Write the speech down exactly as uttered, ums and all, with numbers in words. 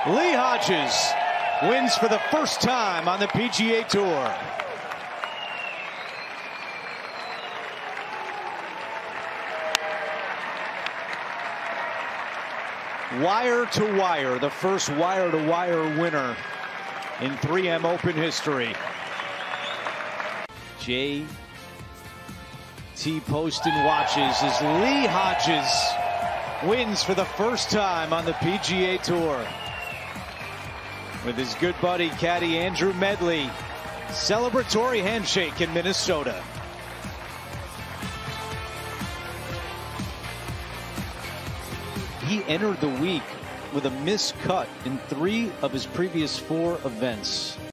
Lee Hodges wins for the first time on the P G A Tour. Wire to wire, the first wire to wire winner in three M Open history. J T Poston watches as Lee Hodges wins for the first time on the P G A Tour. With his good buddy caddy Andrew Medley, celebratory handshake in Minnesota. He entered the week with a missed cut in three of his previous four events.